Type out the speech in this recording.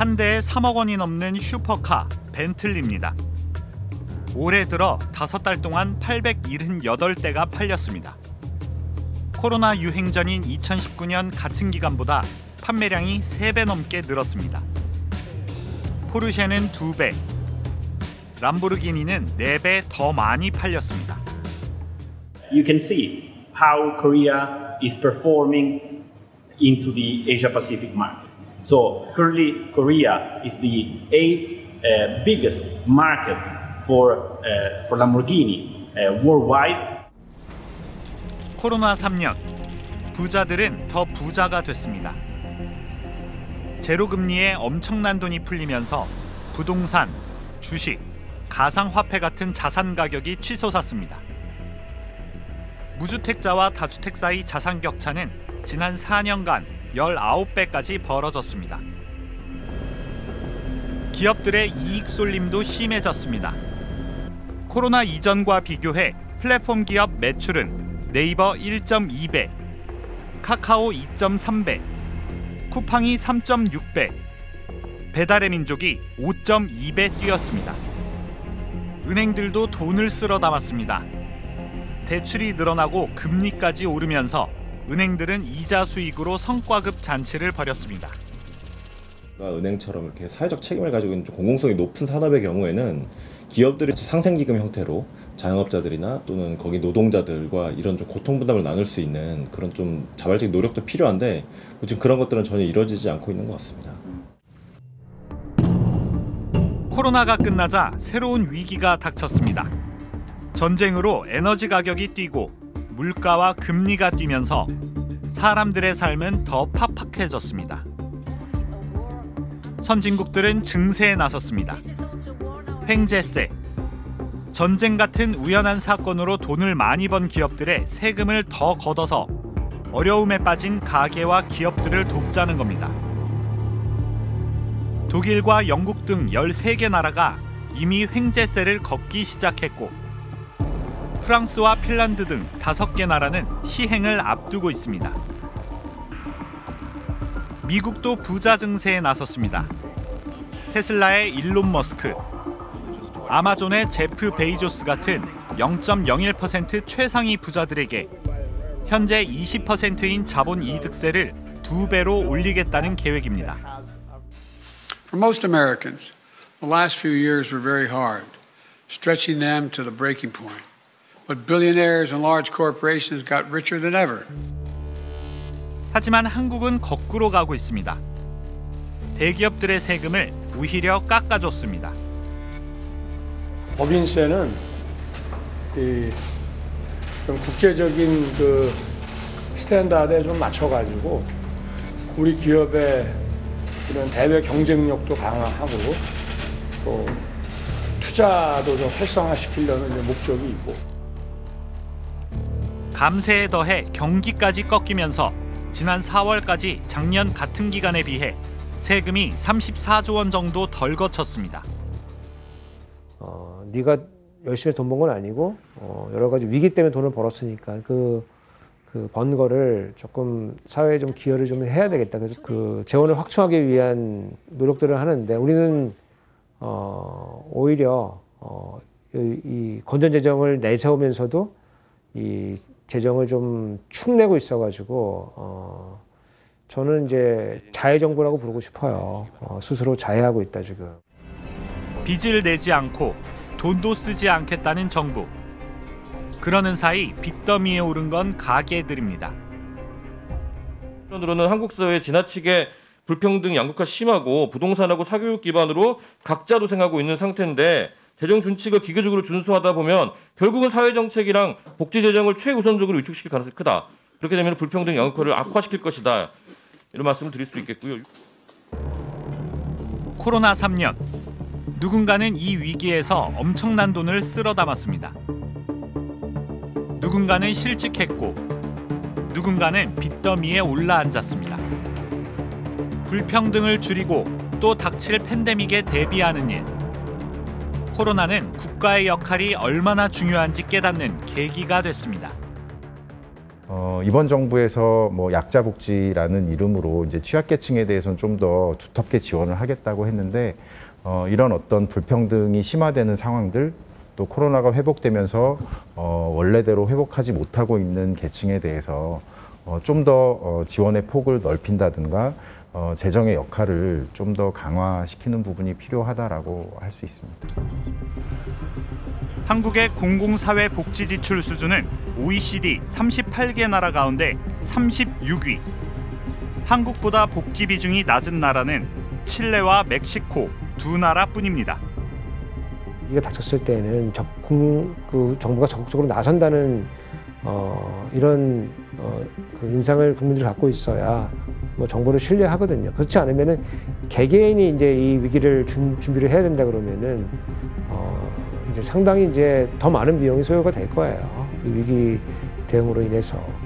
한 대에 3억 원이 넘는 슈퍼카 벤틀리입니다. 올해 들어 5달 동안 878대가 팔렸습니다. 코로나 유행 전인 2019년 같은 기간보다 판매량이 3배 넘게 늘었습니다. 포르쉐는 2배, 람보르기니는 4배 더 많이 팔렸습니다. You can see how Korea is performing into the Asia-Pacific market. So currently, Korea is the 8th biggest market for Lamborghini worldwide. 코로나 3년, 부자들은 더 부자가 됐습니다. 제로금리에 엄청난 돈이 풀리면서 부동산, 주식, 가상화폐 같은 자산 가격이 치솟았습니다. 무주택자와 다주택 사이 자산 격차는 지난 4년간 19배까지 벌어졌습니다. 기업들의 이익 쏠림도 심해졌습니다. 코로나 이전과 비교해 플랫폼 기업 매출은 네이버 1.2배, 카카오 2.3배, 쿠팡이 3.6배, 배달의 민족이 5.2배 뛰었습니다. 은행들도 돈을 쓸어 담았습니다. 대출이 늘어나고 금리까지 오르면서 은행들은 이자 수익으로 성과급 잔치를 벌였습니다. 은행처럼 이렇게 사회적 책임을 가지고 있는 공공성이 높은 산업의 경우에는 기업들이 상생기금 형태로 자영업자들이나 또는 거기 노동자들과 이런 좀 고통 분담을 나눌 수 있는 그런 좀 자발적인 노력도 필요한데 지금 그런 것들은 전혀 이루어지지 않고 있는 것 같습니다. 코로나가 끝나자 새로운 위기가 닥쳤습니다. 전쟁으로 에너지 가격이 뛰고 물가와 금리가 뛰면서 사람들의 삶은 더 팍팍해졌습니다. 선진국들은 증세에 나섰습니다. 횡재세, 전쟁 같은 우연한 사건으로 돈을 많이 번 기업들의 세금을 더 걷어서 어려움에 빠진 가게와 기업들을 돕자는 겁니다. 독일과 영국 등 13개 나라가 이미 횡재세를 걷기 시작했고 프랑스와 핀란드 등 5개 나라는 시행을 앞두고 있습니다. 미국도 부자 증세에 나섰습니다. 테슬라의 일론 머스크, 아마존의 제프 베이조스 같은 0.01% 최상위 부자들에게 현재 20%인 자본 이득세를 2배로 올리겠다는 계획입니다. For most Americans, the last few years were very hard, stretching them to the breaking point. But billionaires and large corporations got richer than ever. 하지만 한국은 거꾸로 가고 있습니다. 대기업들의 세금을 오히려 깎아줬습니다. 법인세는 좀 국제적인 그 스탠다드에 좀 맞춰가지고 우리 기업의 이런 대외 경쟁력도 강화하고 또 투자도 좀 활성화시키려는 목적이 있고. 감세에 더해 경기까지 꺾이면서 지난 4월까지 작년 같은 기간에 비해 세금이 34조 원 정도 덜 거쳤습니다. 네가 열심히 돈 번 건 아니고 여러 가지 위기 때문에 돈을 벌었으니까 그 번 거를 조금 사회에 좀 기여를 좀 해야 되겠다. 그래서 그 재원을 확충하기 위한 노력들을 하는데 우리는 오히려 이 건전 재정을 내세우면서도 이 재정을 좀 축내고 있어가지고 저는 이제 자해 정부라고 부르고 싶어요. 스스로 자해하고 있다 지금. 빚을 내지 않고 돈도 쓰지 않겠다는 정부. 그러는 사이 빚더미에 오른 건 가게들입니다. 으로는 한국 사회 지나치게 불평등 양극화 심하고 부동산하고 사교육 기반으로 각자 도생하고 있는 상태인데 재정 준칙을 기계적으로 준수하다 보면 결국은 사회정책이랑 복지재정을 최우선적으로 위축시킬 가능성이 크다. 그렇게 되면 불평등 양극화를 악화시킬 것이다. 이런 말씀을 드릴 수 있겠고요. 코로나 3년. 누군가는 이 위기에서 엄청난 돈을 쓸어 담았습니다. 누군가는 실직했고 누군가는 빚더미에 올라앉았습니다. 불평등을 줄이고 또 닥칠 팬데믹에 대비하는 일. 코로나는 국가의 역할이 얼마나 중요한지 깨닫는 계기가 됐습니다. 이번 정부에서 뭐 약자복지라는 이름으로 이제 취약계층에 대해서는 좀 더 두텁게 지원을 하겠다고 했는데 이런 어떤 불평등이 심화되는 상황들 또 코로나가 회복되면서 원래대로 회복하지 못하고 있는 계층에 대해서 좀 더 지원의 폭을 넓힌다든가 재정의 역할을 좀 더 강화시키는 부분이 필요하다라고 할 수 있습니다. 한국의 공공사회복지 지출 수준은 OECD 38개 나라 가운데 36위. 한국보다 복지 비중이 낮은 나라는 칠레와 멕시코 두 나라뿐입니다. 이게 닥쳤을 때는 정부가 적극적으로 나선다는 이런 그 인상을 국민들이 갖고 있어야 뭐 정부를 신뢰하거든요. 그렇지 않으면은 개개인이 이제 이 위기를 준비를 해야 된다 그러면은 이제 상당히 이제 더 많은 비용이 소요가 될 거예요. 이 위기 대응으로 인해서.